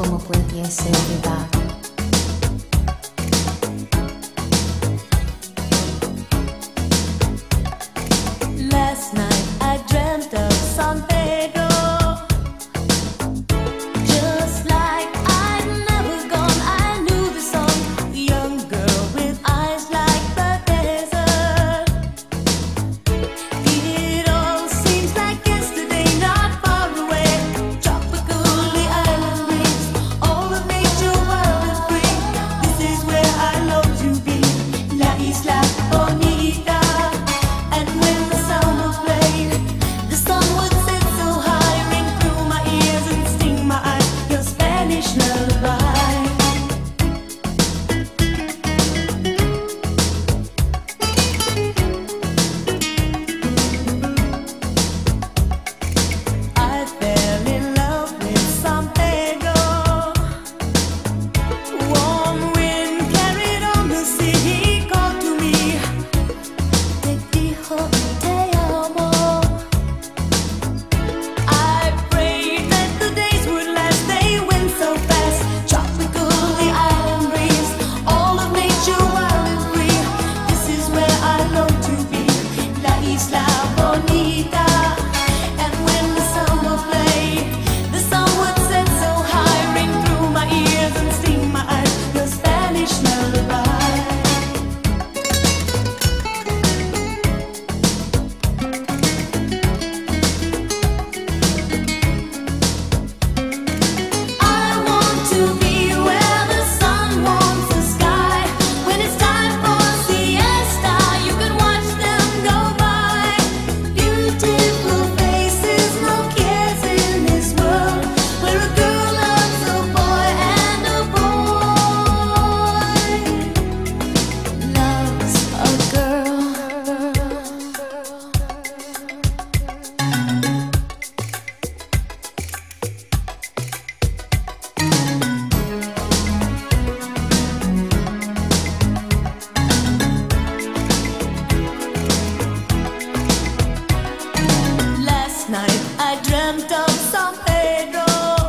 ¿Cómo pudiese olvidar? Last night I dreamt of San Pedro, just like I'd never gone. I knew the song, the young girl with eyes like the desert. It all seems like yesterday, not far away. Tropical, the island breeze, all of nature wild and free. This is where I long to be, La Isla Bonita. And when the sound would play, the sun would set so high, ring through my ears and sting my eyes, your Spanish lullaby. I fell in love with San Pedro. Warm wind carried on the sea, he called to me. Te dijo te amo. I prayed that the days would last, they went so fast. Tropical, the island breeze, all of nature wild and free. This is where I long to be, La Isla Bonita. And when the sun would play, the sun would set so high, ring through my ears and sting my eyes, your Spanish lullaby. I want to be where the sun warms the sky. When it's time for siesta, you can watch them go by. Beautiful faces, no cares in this world, where a girl loves a boy and a boy loves a girl. Last night I dreamt of San Pedro.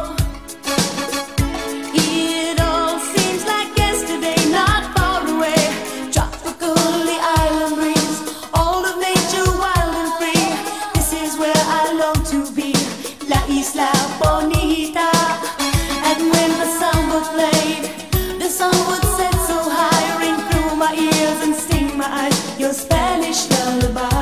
It all seems like yesterday, not far away. Tropical, the island breeze, all of nature wild and free. This is where I long to be, La Isla Bonita. And when the sun would play, the sun would set so high, ring through my ears and sting my eyes, your Spanish lullaby.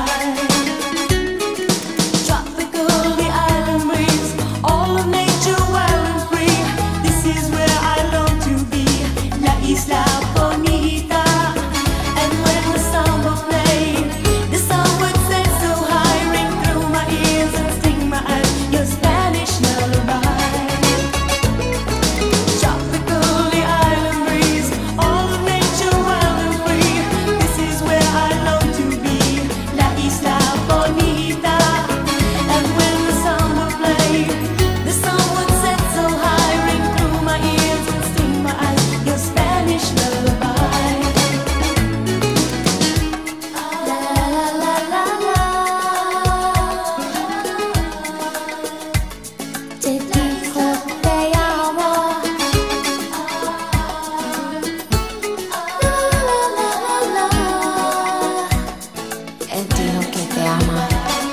Tropical, the island breeze, all of nature wild and free. This is where I long to be, La Isla Bonita. And when the sun would play, the sun would set so high, ring through my ears and sting my eyes, your Spanish lullaby. Tropical, the island breeze, all of nature wild and free. This is where I long to be, La Isla Bonita. And when the sun would play, the sun would set so high, ring through my ears and sting my eyes, your Spanish lullaby. La la la la te dijo te amo. Él dijo que te ama.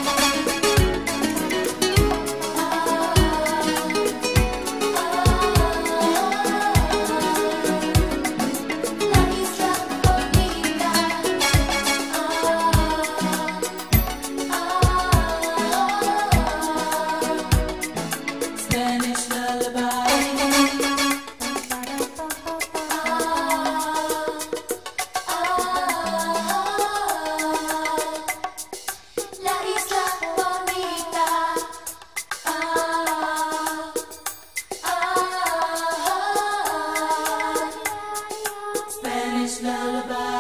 La Isla Bonita. Spanish lullaby. La Isla Bonita. Spanish lullaby.